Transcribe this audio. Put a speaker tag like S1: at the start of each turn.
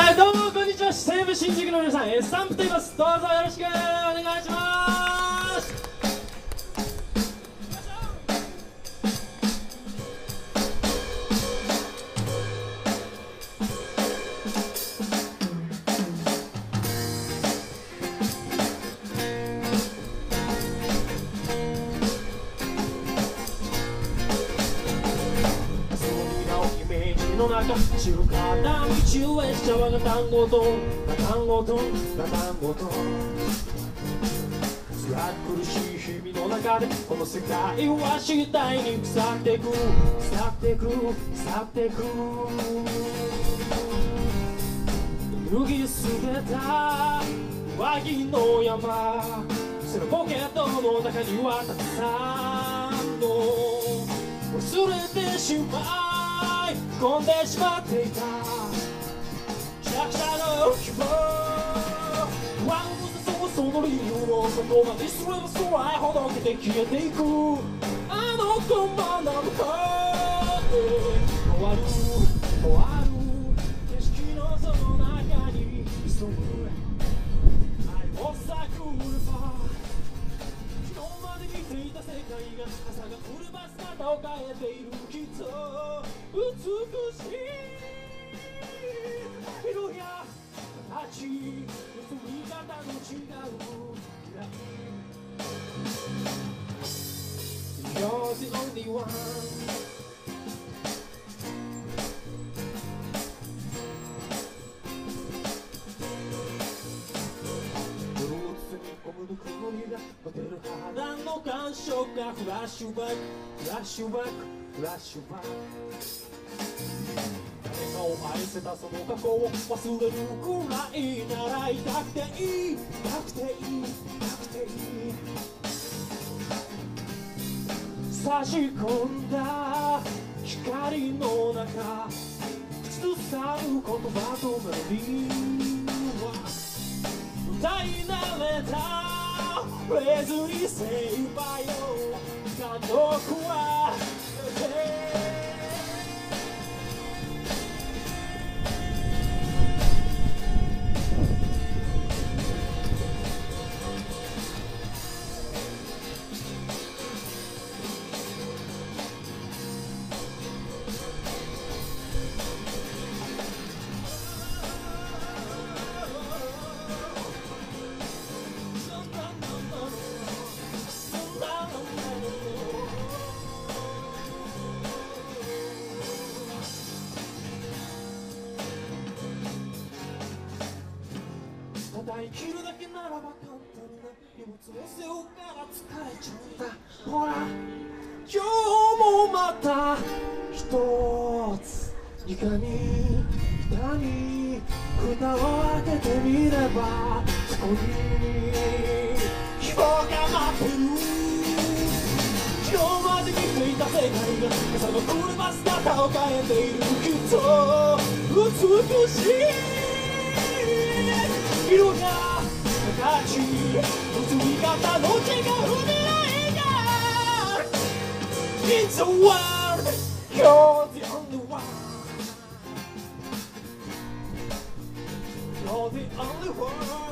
S1: はい、どうもこんにちは。西武新宿の皆さん、スタンプと言います。どうぞよろしくお願いします。の中静かな道へシャワーが単語と単語と単語と辛苦しい日々の中でこの世界は次第に腐っていく腐っていく腐っていく脱ぎ捨てた上着の山そのポケットの中にはたくさんの忘れてしまう込んでしまっていた弱者の希望不安をその理由をそこまですれば空へほどけて消えていくあの子もなのか変わる変わる景色のその中に潜む愛を探れば昨日まで見ていた世界が朝が来れば姿を変えているきっと美しい色や形結び方の違う未来 You're the only oneホテル肌の感触がフラッシュバックフラッシュバックフラッシュバック誰かを愛せたその過去を忘れるくらいなら痛くていい痛くていい痛くていい差し込んだ光の中口ずさむ言葉とメロディーは歌い慣れたフレーズに精一杯よ感動は生きるだけならば簡単な荷物を背負うから疲れちゃうんだほら今日もまた一つ床に板に蓋を開けてみればそこに希望が待ってる昨日まで見ていた世界が朝が来れば姿を変えているきっと美しい色や形結び方の違う未来が It's a world You're the only one You're the only one